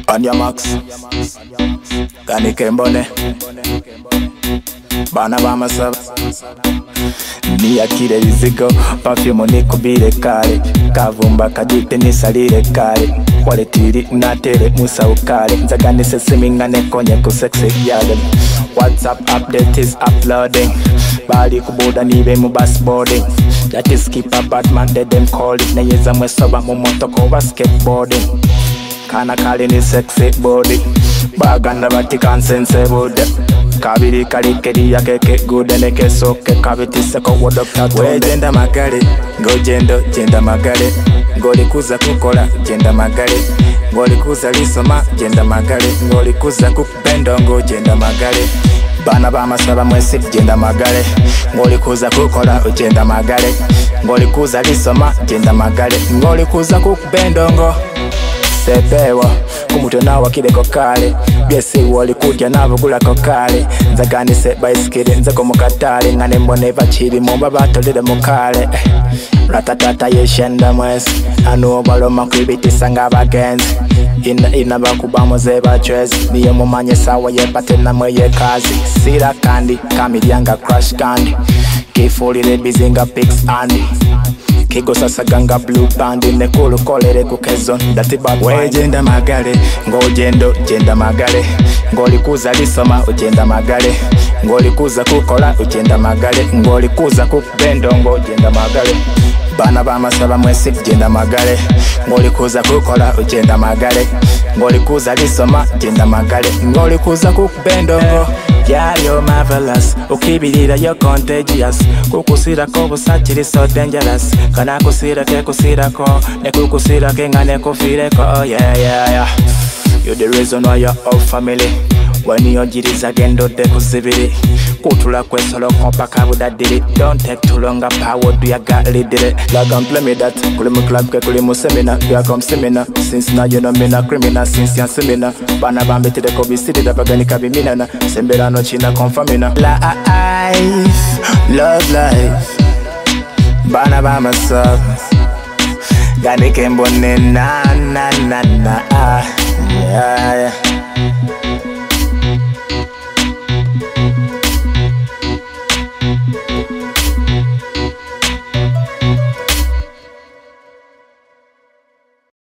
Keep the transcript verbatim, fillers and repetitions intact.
On your marks, Gani Kembone, Bana Bamasab, Nia Kide Zigo, Perfume Niko Bide Kare, Kavumba Kadite Nisalire Kare, Quality Natere Musa Ukare, Zagani Sessimingane Konyeko Sexy Yadem. WhatsApp update is uploading, Bali Kuboda Nibe Mubas boarding. That is keep a Batman, they them call it. Nayeza Mwesoba Mumotoko was skateboarding. Kana kali ni sexy body, baganda Vatican sense bode. Kabiri kali kedi ya keke good neke soke kabiti seko wo doctor we jenda magale go jendo jenda magale ngoli kuza kukola jenda magale ngoli kuza lisoma jenda magale ngoli kuza kupendo ngo jenda magale bana bamasaba mwesi jenda magale ngoli kuza kukola jenda magale ngoli kuza lisoma jenda magale ngoli kuza kupendo ngo sepewa kumuto na wakide kokale byesi wali kujya nabugula kokale nzagani se bicycle nzako mukatale ngane mbone bachiri momba batolere mukale ratatata yeshenda mwesi anu baloma kwibitisa ngabagenzi ina ina bakubamo ze bachwezi niyo mumanye sawa yepate namwe yekazi sira kandi kamiryanga crash kandi kifulire bizinga pics andi Kigo sasa ganga blue band nekulu kolere kukezo dati bad we jenda magale ngo jendo jenda magale ngoli kuza lisoma ujenda magale ngoli kuza kukola ujenda magale ngoli kuza kupendo ngo jenda magale bana bamasaba mwesi jenda magale ngoli kuza kukola ujenda magale ngoli kuza lisoma jenda magale ngoli kuza kupendo ngo yeah, you're marvelous. Ukibirira you're contagious. Kukusira ko busachiri so dangerous. Kana kusira ke kusira ko ne kukusira ke ngane kufire ko. Oh yeah yeah yeah. You're the reason why you're all family. When you're jiriza gendo de kuzibiri. Kutula kwesolo kompa kabuda diri. Don't take too long a power do ya got lidire. Like I'm play me that. Kuli mu club ke kuli mu seminar. You come seminar. Since now you know me na criminal. Since you're seminar. Bana bambi to the kobi city da bagani kabi minana. Sembera no china confirmina. Life, love life. Bana bama sub. Gani kembone na na na na. Yeah yeah.